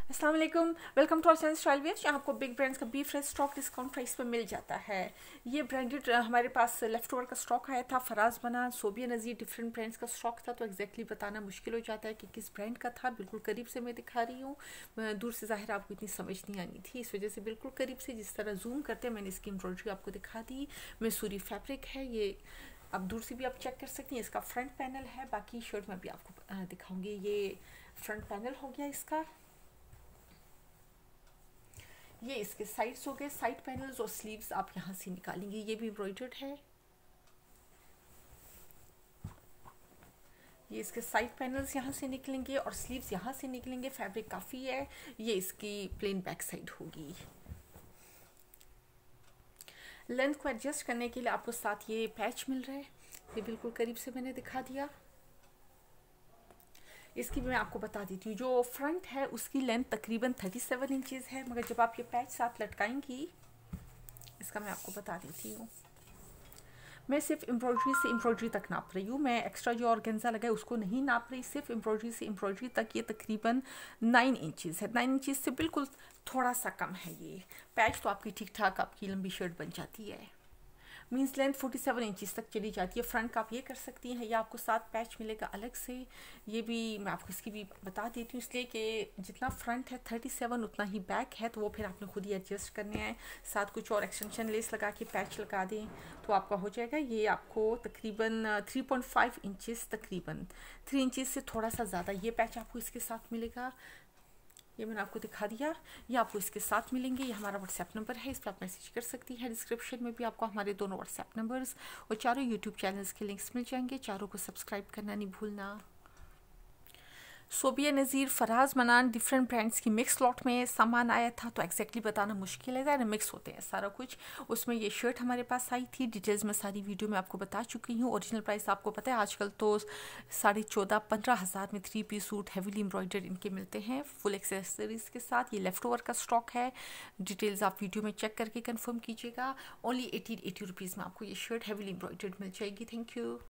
अस्सलाम वालेकुम, welcome to our channel style wear, जहाँ आपको बिग ब्रांड्स का बी फ्रेश स्टॉक डिस्काउंट प्राइस पे मिल जाता है। ये ब्रांडेड हमारे पास लेफ्ट ओवर का स्टॉक आया था। फराज बना, सोबिया नज़ीर, डिफरेंट ब्रांड्स का स्टॉक था, तो एग्जैक्टली बताना मुश्किल हो जाता है कि किस ब्रांड का था। बिल्कुल करीब से मैं दिखा रही हूँ, दूर से ज़ाहिर आपको इतनी समझ नहीं आनी थी, इस वजह से बिल्कुल करीब से जिस तरह जूम करते हैं मैंने इसकी एम्ब्रॉयडरी आपको दिखा दी। मैसूरी फैब्रिक है ये, आप दूर से भी आप चेक कर सकती हैं। इसका फ्रंट पैनल है, बाकी शर्ट में भी आपको दिखाऊंगी। ये फ्रंट पैनल हो गया इसका। ये इसके साइड्स हो गए, साइड पैनल्स और स्लीव्स आप यहाँ से निकालेंगे। ये भी एम्ब्रॉयडर्ड है। ये इसके साइड पैनल्स यहाँ से निकलेंगे और स्लीव्स यहाँ से निकलेंगे। फैब्रिक काफ़ी है। ये इसकी प्लेन बैक साइड होगी। लेंथ को एडजस्ट करने के लिए आपको साथ ये पैच मिल रहा है, ये बिल्कुल करीब से मैंने दिखा दिया। इसकी भी मैं आपको बता देती हूँ, जो फ्रंट है उसकी लेंथ तकरीबन 37 इंचेस है, मगर जब आप ये पैच साथ लटकाएंगी, इसका मैं आपको बता देती हूँ। मैं सिर्फ एम्ब्रॉयडरी से एम्ब्रॉयडरी तक नाप रही हूँ, मैं एक्स्ट्रा जो ऑर्गेन्जा लगा है उसको नहीं नाप रही। सिर्फ एम्ब्रॉयडरी से एम्ब्रॉयडरी तक ये तकरीबन 9 इंचेस है। 9 इंचेस से बिल्कुल थोड़ा सा कम है। ये पैच तो आपकी ठीक ठाक आपकी लंबी शर्ट बन जाती है। मीन्स लेंथ 47 इंचेस तक चली जाती है। फ्रंट का आप ये कर सकती हैं, या आपको साथ पैच मिलेगा अलग से। ये भी मैं आपको इसकी भी बता देती हूँ, इसलिए कि जितना फ्रंट है 37 उतना ही बैक है, तो वो फिर आपने खुद ही एडजस्ट करने हैं। साथ कुछ और एक्सटेंशन लेस लगा के पैच लगा दें तो आपका हो जाएगा। ये आपको तकरीबन 3.5 इंचेस, तकरीबन 3 इंचेस से थोड़ा सा ज़्यादा ये पैच आपको इसके साथ मिलेगा। ये मैंने आपको दिखा दिया। ये आपको इसके साथ मिलेंगे। ये हमारा व्हाट्सएप नंबर है, इस पर आप मैसेज कर सकती हैं। डिस्क्रिप्शन में भी आपको हमारे दोनों व्हाट्सएप नंबर्स और चारों यूट्यूब चैनल्स के लिंक्स मिल जाएंगे। चारों को सब्सक्राइब करना नहीं भूलना। सोबिया नज़ीर, फराज मनान, डिफरेंट ब्रांड्स की मिक्स लॉट में सामान आया था, तो एक्जैक्टली बताना मुश्किल है, ज़्यादा मिक्स होते हैं सारा कुछ। उसमें ये शर्ट हमारे पास आई थी। डिटेल्स में सारी वीडियो में आपको बता चुकी हूँ। ओरिजिनल प्राइस आपको पता है, आजकल तो 14,500-15,000 में 3 पीस सूट हैवीली एम्ब्रॉयडर्ड इनके मिलते हैं फुल एक्सेसरीज के साथ। ये लेफ्ट ओवर का स्टॉक है। डिटेल्स आप वीडियो में चेक करके कन्फर्म कीजिएगा। ओनली 80 रुपीज़ में आपको ये शर्ट हैवीली एम्ब्रॉयडर्ड मिल जाएगी। Thank you.